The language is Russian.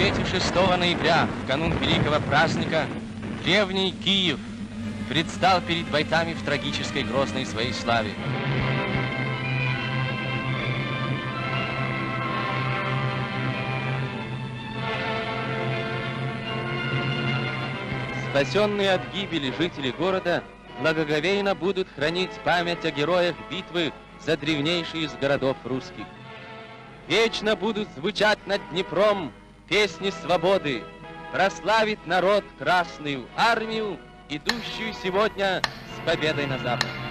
рассвете 6 ноября, в канун великого праздника, древний Киев предстал перед бойцами в трагической грозной своей славе. Спасенные от гибели жители города благоговейно будут хранить память о героях битвы за древнейший из городов русских. Вечно будут звучать над Днепром песни свободы, прославит народ Красную Армию, идущую сегодня с победой на запад.